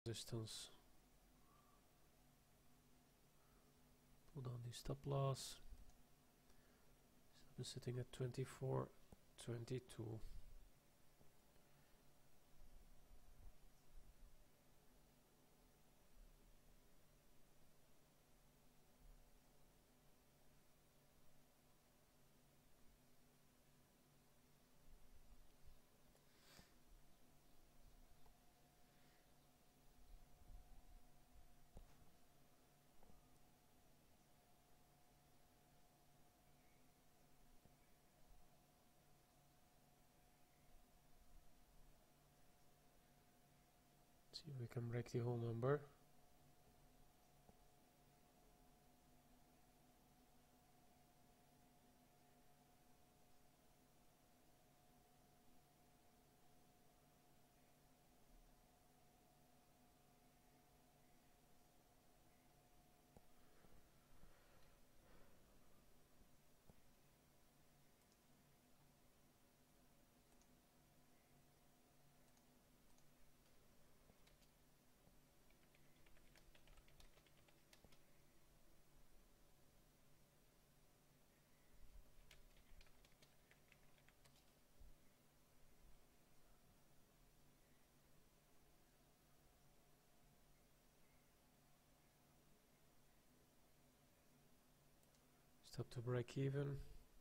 Distance. Pull down the stop loss. I'm sitting at 24.22. See if we can break the whole number. Stop to break even.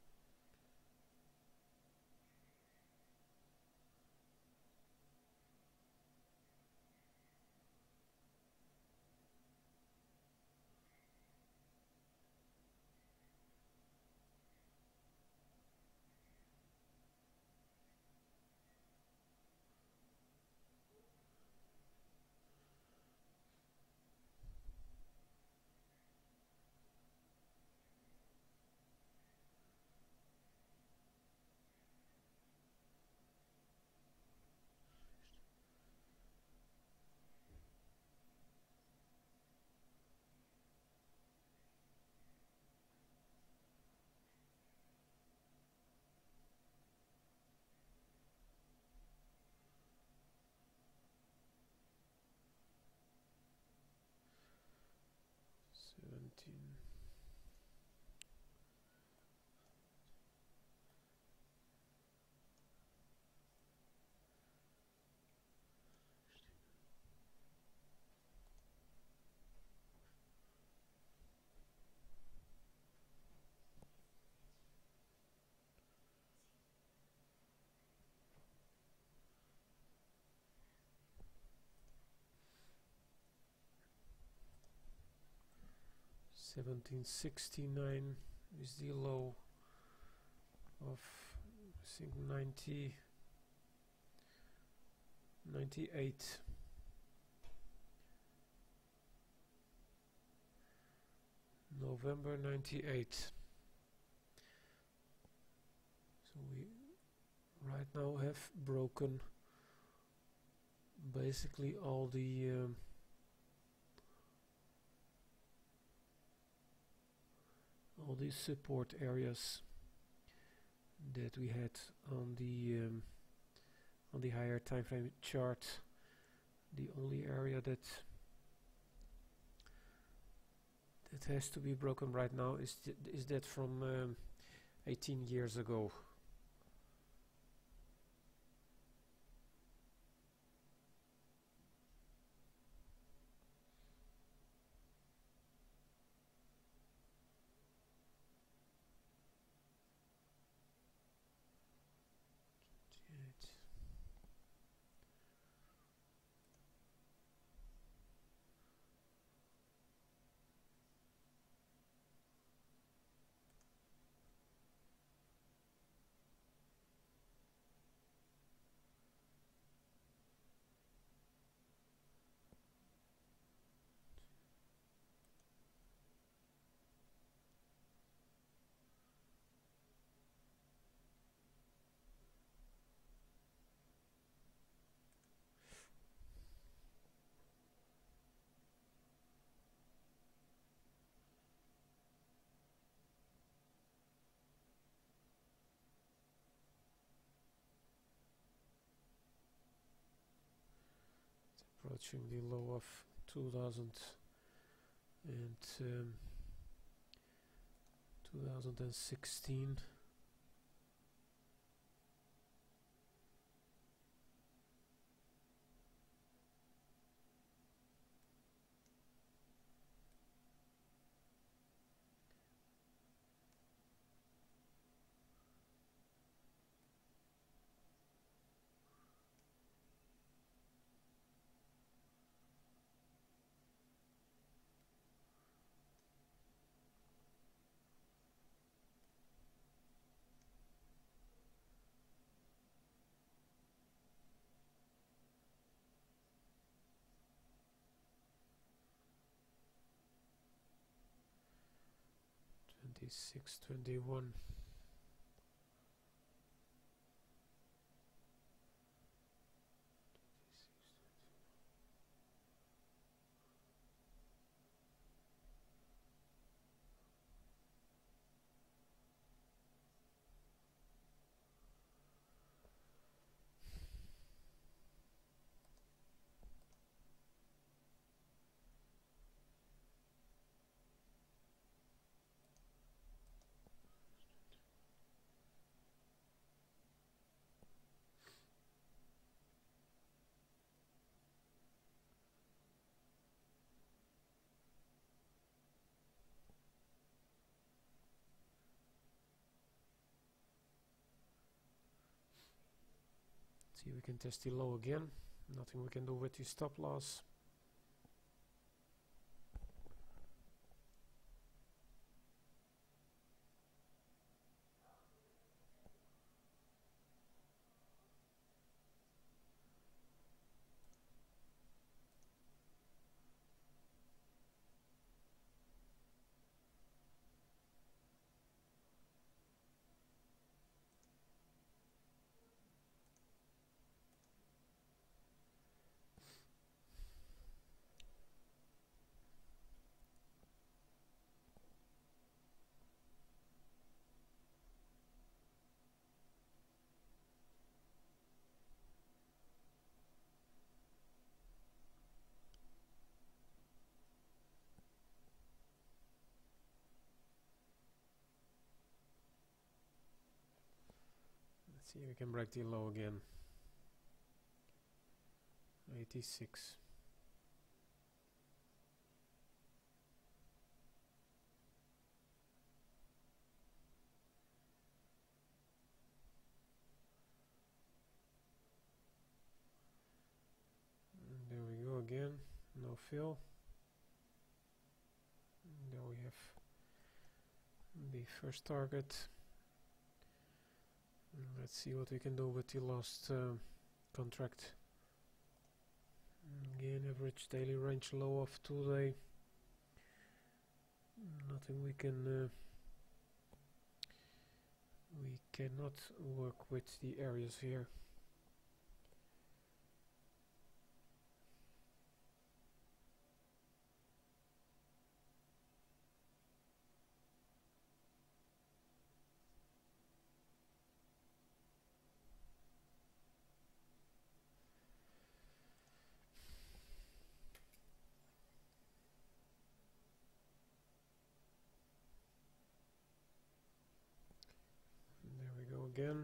$17.69 is the low of, I think, 98. November 98. So we right now have broken basically all the all these support areas that we had on the higher time frame chart. The only area that has to be broken right now is that from 18 years ago. touching the low of 2016. Twenty-six, 21. See, we can test the low again. Nothing we can do with the stop loss. Let's see if we can break the low again. 86. And there we go again. No fill. And there we have the first target. And let's see what we can do with the last contract. Again, average daily range low of today. Nothing we can. We cannot work with the areas here. There we go again.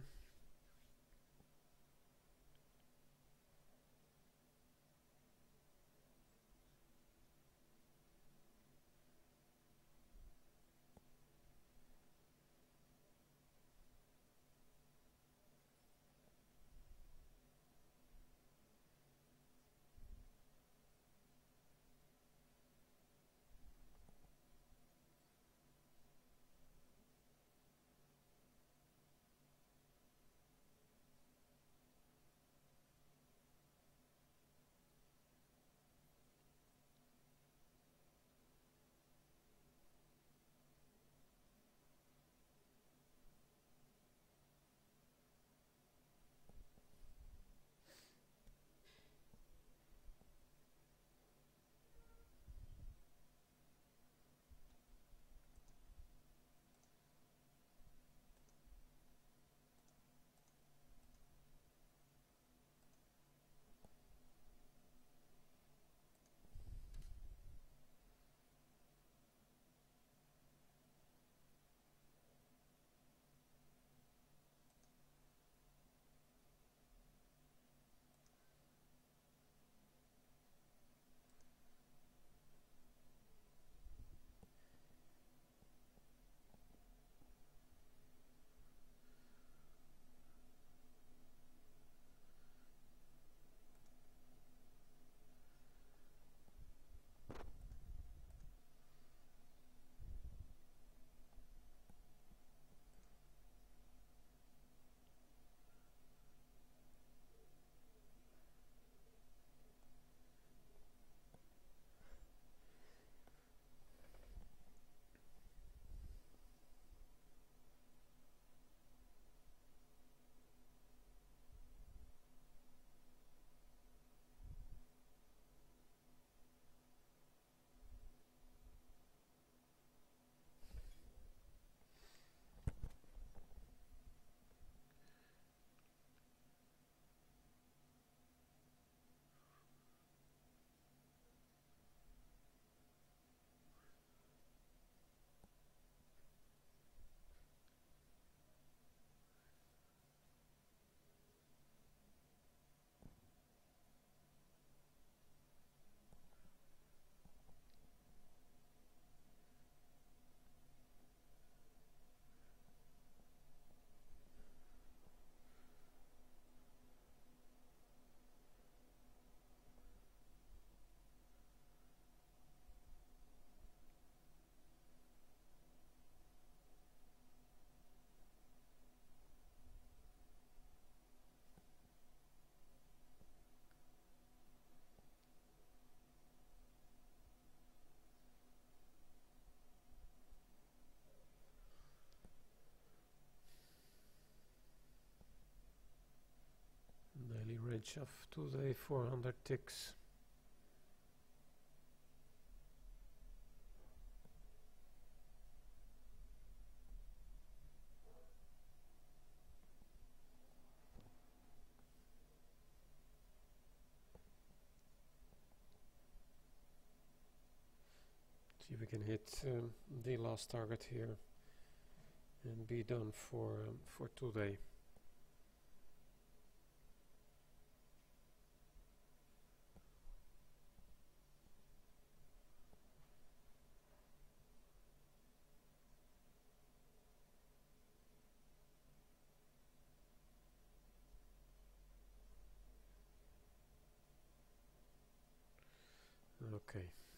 average of today 400 ticks. See if we can hit the last target here and be done for today. Okay.